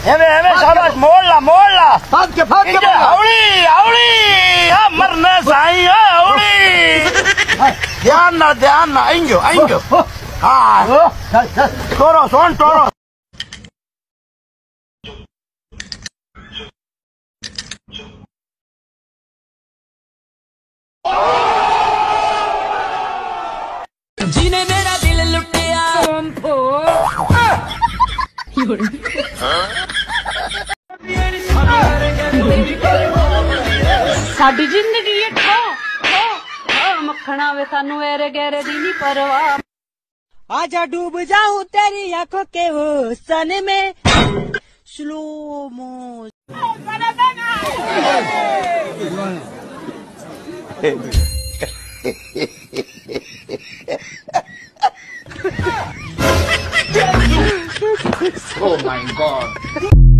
एवे शाबाश मोड़ ला भाग के हावड़ी हां मरने साईं हावड़ी ध्यान ना आएंगे हां चल टोरो जीने मेरा दिल लुटिया साडी जिंदगी है ठो मखना वे सानू एरे गहरे दी नहीं परवाह। आजा डूब जाऊं तेरी आंखों के हुस्न में slow mo. Oh my God.